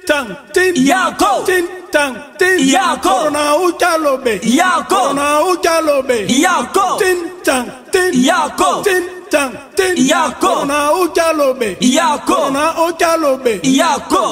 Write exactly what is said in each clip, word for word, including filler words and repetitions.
tang tin Yako tin tang tin Yako Corona uchalobe Yako Corona uchalobe Yako tin tang tin Yako tin tang tin Yako Corona uchalobe Yako Corona uchalobe Yako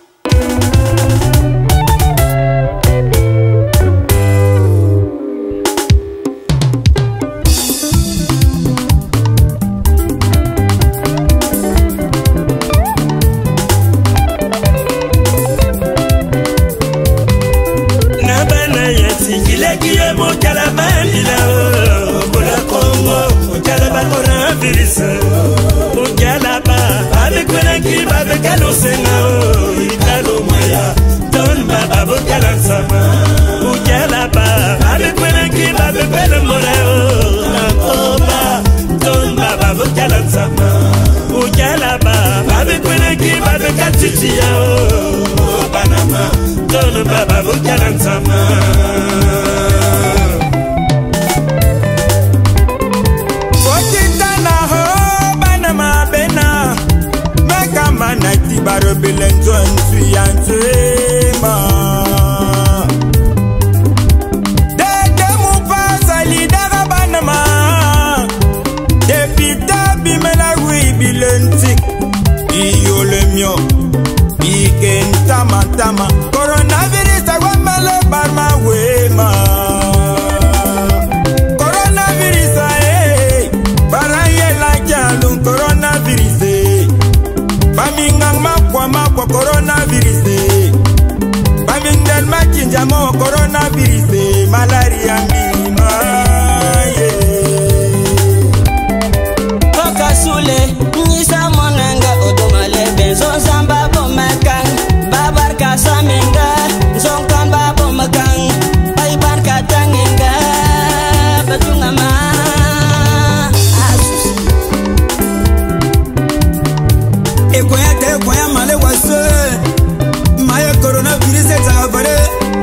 Coronavirus agwamale barma wema Coronavirus eh baraye la jalu coronavirus eh bamingang makwa makwa coronavirus eh bamindal makinja mo coronavirus eh malaria mbima Kokasule nyisa monanga odomale benzo zamba bomaka Babarka saminga, zonkan babo magang, baybarka tanginga, batungama. Ekoya te ekoya male wase, maya coronavirus et avare.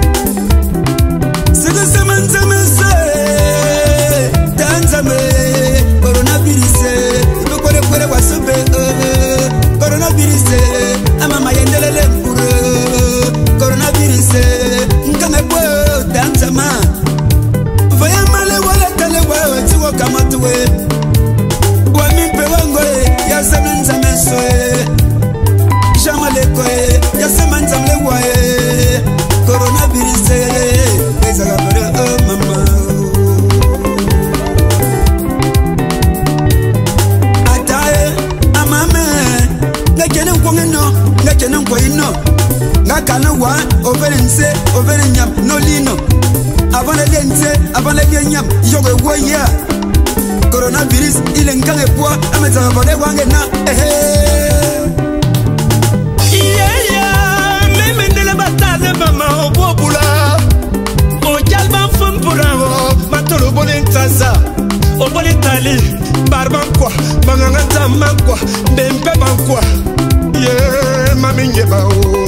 Sege semen semen se, tanzame coronavirus. Ibe kore kore wase be, coronavirus. Ama mayendelele. Coronavirus, nkame po tanzama. Vaya male wala kale wa tiwo kama tuwe. Wa mimpe wango ya semen zameso. Jamale ko ya semen zamle wa. Coronavirus, pesa kabere oh mama. Atae amame, ngakene kwongeno, ngakene kwino. Nakana wa overense overenyam no lino avana lense avana lenyam yoge woya coronavirus ile nkange poa ameza vale wange na ehe yeah yeah meme ndele bataze mama obobula o jalba fumpura o matolo bolentaza o bolentali barban kwa banganga tamma kwa dempe bankwa yeah mami nyeba o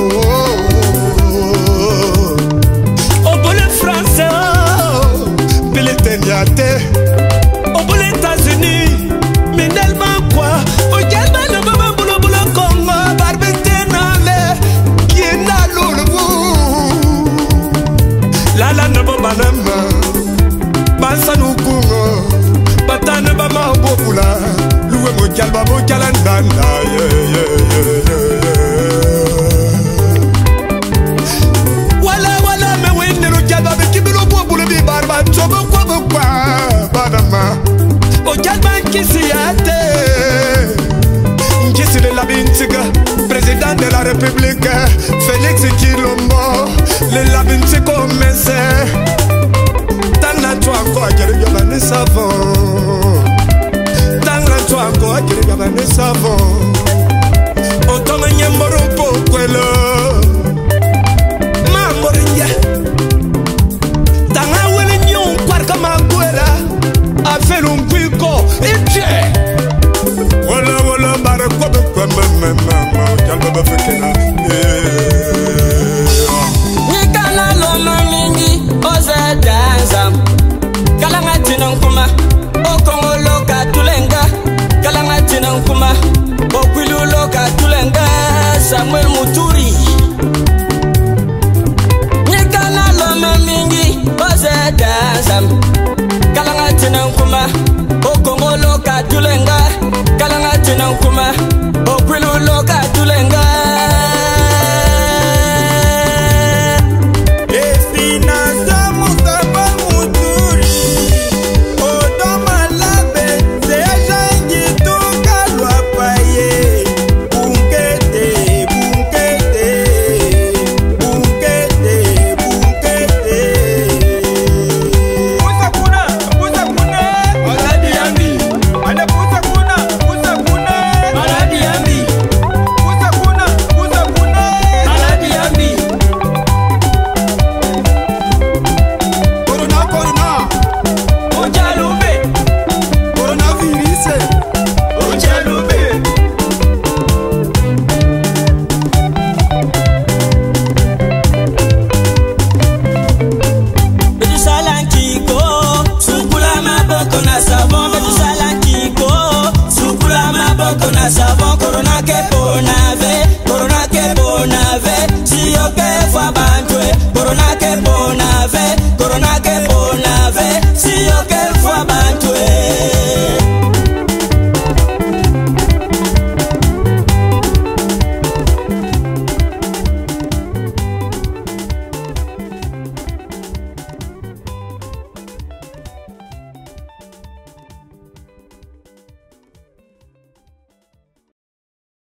au bout les États-Unis, mais tellement quoi? Au Galba, le maman boulot boulot Congo, barbecue nale, qui est là l'eau. La la ne bomba nama, basa nous kungo, batane bama bobula, loué mo Galba mo Galandana, yeah yeah yeah yeah. Wala wala me wende lo Galba me kibilo bobula bi barba, chobo kwa kwa. O Galban Kisiate Nkisi de la Bintiga, président de la République Félix Kilombo, le Labintico Messe Tanga toi encore à Kirigabane savon Tanga toi encore à Kirigabane savon